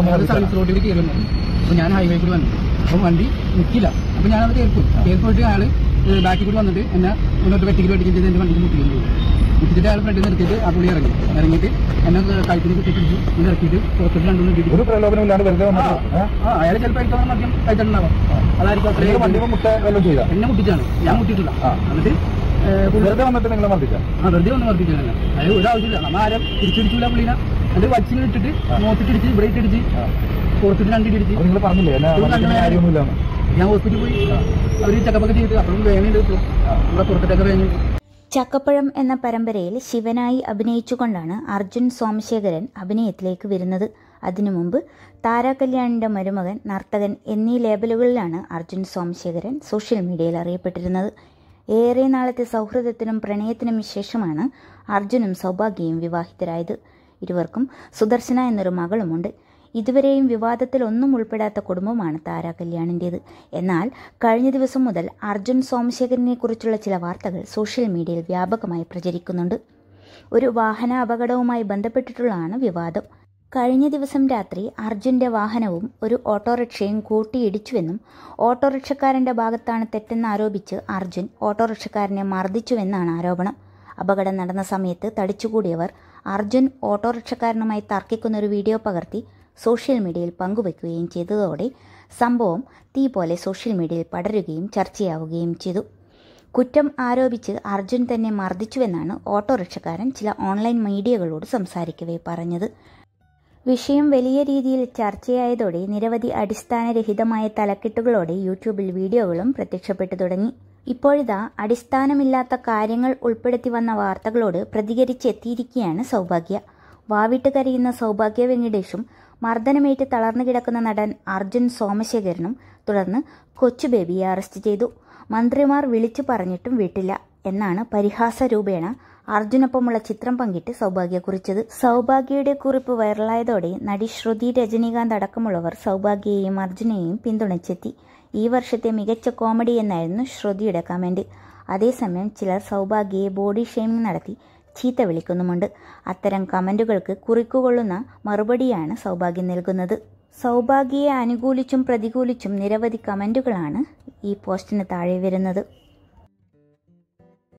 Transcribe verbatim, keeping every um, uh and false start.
Service റോഡിൽ കയറുന്നു. അപ്പോൾ ഞാൻ ഹൈവേ കൂടി വന്നു. അപ്പം വണ്ടി നിൽക്കില്ല. അപ്പോൾ ഞാനത് കയറിപ്പോയി. കയറിപ്പോയിട്ട് അയാൾ ബാക്കിൽ കൂടി വന്നിട്ട് എന്നെ മുന്നോട്ട് വെട്ടിക്കൽ വെട്ടിക്കൽ ചെയ്ത് എൻ്റെ വണ്ടിയിൽ മുട്ടിക്കുന്നു. മുട്ടിച്ചിട്ട് അയാൾ ഫ്രണ്ടിൽ നിർത്തിയിട്ട് ആ പുള്ളി ഇറങ്ങി. ഇറങ്ങിയിട്ട് എന്നെ കഴുത്തിന് കുത്തിപ്പിടിച്ചു. ഇത് ഇറക്കിയിട്ട് പുറത്തോട്ട് രണ്ടുമൂന്ന് ഇടിച്ചു. ഒരു പ്രലോഭനമില്ലാണ്ട് വെറുതെ ആ അയാൾ ചിലപ്പോൾ എനിക്ക് മദ്യം കഴിച്ചിട്ടുണ്ടാവാം. അതായിരിക്കും അത്രയും എന്നെ മുട്ടിച്ചാണ്. ഞാൻ മുട്ടിയിട്ടില്ല. എന്നിട്ട് വെറുതെ വന്നിട്ട് നിങ്ങൾ മർദ്ദിച്ച ആ വെറുതെ ഒന്ന് മർദ്ദിച്ചാണ്. അത് ഒരു ആവശ്യമില്ല. നമ്മൾ ആരും തിരിച്ചിടിച്ചില്ല പുള്ളിനെ. അത് വച്ചിന് ഇട്ടിട്ട് മോത്തിട്ടിടിച്ച് ഇവിടെ ഇട്ടിടിച്ച് പുറത്തിട്ട് രണ്ടിടിച്ച്. നിങ്ങൾ പറഞ്ഞില്ലേ ഞാൻ ഹോസ്പിറ്റലിൽ പോയി. അവർ ചെക്കപ്പൊക്കെ ചെയ്തിട്ട് അപ്പോഴും വേദനയുണ്ട്. ഇവിടെ പുറത്തിട്ടൊക്കെ വേദന. ചക്കപ്പഴം എന്ന പരമ്പരയിൽ ശിവനായി അഭിനയിച്ചുകൊണ്ടാണ് അർജുൻ സോമശേഖരൻ അഭിനയത്തിലേക്ക് വരുന്നത്. അതിനു മുമ്പ് താരാ കല്യാണിന്റെ മരുമകൻ, നർത്തകൻ എന്നീ ലേബലുകളിലാണ് അർജുൻ സോമശേഖരൻ സോഷ്യൽ മീഡിയയിൽ അറിയപ്പെട്ടിരുന്നത്. ഏറെ നാളത്തെ സൗഹൃദത്തിനും പ്രണയത്തിനും ശേഷമാണ് അർജുനും സൗഭാഗ്യയും വിവാഹിതരായത്. ഇരുവർക്കും സുദർശന എന്നൊരു മകളുമുണ്ട്. ഇതുവരെയും വിവാദത്തിൽ ഒന്നും ഉൾപ്പെടാത്ത കുടുംബമാണ് താരാ കല്യാണിൻ്റേത്. എന്നാൽ കഴിഞ്ഞ ദിവസം മുതൽ അർജുൻ സോമശേഖരനെ കുറിച്ചുള്ള ചില വാർത്തകൾ സോഷ്യൽ മീഡിയയിൽ വ്യാപകമായി പ്രചരിക്കുന്നുണ്ട്. ഒരു വാഹന അപകടവുമായി ബന്ധപ്പെട്ടിട്ടുള്ളതാണ് വിവാദം. കഴിഞ്ഞ ദിവസം രാത്രി അർജുൻ്റെ വാഹനവും ഒരു ഓട്ടോറിക്ഷയും കൂട്ടിയിടിച്ചുവെന്നും ഓട്ടോറിക്ഷക്കാരൻ്റെ ഭാഗത്താണ് തെറ്റെന്ന് ആരോപിച്ച് അർജുൻ ഓട്ടോറിക്ഷക്കാരനെ മർദ്ദിച്ചുവെന്നാണ് ആരോപണം. അപകടം നടന്ന സമയത്ത് തടിച്ചുകൂടിയവർ അർജുൻ ഓട്ടോറിക്ഷക്കാരനുമായി തർക്കിക്കുന്നൊരു വീഡിയോ പകർത്തി സോഷ്യൽ മീഡിയയിൽ പങ്കുവയ്ക്കുകയും ചെയ്തതോടെ സംഭവം തീ പോലെ സോഷ്യൽ മീഡിയയിൽ പടരുകയും ചർച്ചയാവുകയും ചെയ്തു. കുറ്റം ആരോപിച്ച് അർജുൻ തന്നെ മർദ്ദിച്ചുവെന്നാണ് ഓട്ടോറിക്ഷക്കാരൻ ചില ഓൺലൈൻ മീഡിയകളോട് സംസാരിക്കവേ പറഞ്ഞത്. വിഷയം വലിയ രീതിയിൽ ചർച്ചയായതോടെ നിരവധി അടിസ്ഥാനരഹിതമായ തലക്കെട്ടുകളോടെ യൂട്യൂബിൽ വീഡിയോകളും പ്രത്യക്ഷപ്പെട്ടു തുടങ്ങി. ഇപ്പോഴിതാ അടിസ്ഥാനമില്ലാത്ത കാര്യങ്ങൾ ഉൾപ്പെടുത്തി വന്ന വാർത്തകളോട് പ്രതികരിച്ചെത്തിയിരിക്കുകയാണ് സൗഭാഗ്യ. വാവിട്ട് കരയുന്ന സൗഭാഗ്യ വെങ്കിടേഷും മർദ്ദനമേറ്റ് തളർന്നു കിടക്കുന്ന നടൻ അർജുൻ സോമശേഖരനും തുടർന്ന് കൊച്ചു ബേബിയെ അറസ്റ്റ് ചെയ്തു. മന്ത്രിമാർ വിളിച്ചു പറഞ്ഞിട്ടും വിട്ടില്ല എന്നാണ് പരിഹാസ രൂപേണ അർജുനൊപ്പമുള്ള ചിത്രം പങ്കിട്ട് സൗഭാഗ്യ കുറിച്ചത്. സൗഭാഗ്യയുടെ കുറിപ്പ് വൈറലായതോടെ നടി ശ്രുതി രജനീകാന്ത് അടക്കമുള്ളവർ സൗഭാഗ്യയെയും അർജുനെയും പിന്തുണച്ചെത്തി. ഈ വർഷത്തെ മികച്ച കോമഡി എന്നായിരുന്നു ശ്രുതിയുടെ കമന്റ്. അതേസമയം ചിലർ സൗഭാഗ്യയെ ബോഡി ഷെയ്മിംഗ് നടത്തി ചീത്ത വിളിക്കുന്നുമുണ്ട്. അത്തരം കമന്റുകൾക്ക് കുറിക്കുകൊള്ളുന്ന മറുപടിയാണ് സൗഭാഗ്യം നൽകുന്നത്. സൗഭാഗ്യയെ അനുകൂലിച്ചും പ്രതികൂലിച്ചും നിരവധി കമന്റുകളാണ് ഈ പോസ്റ്റിന് താഴെ വരുന്നത്.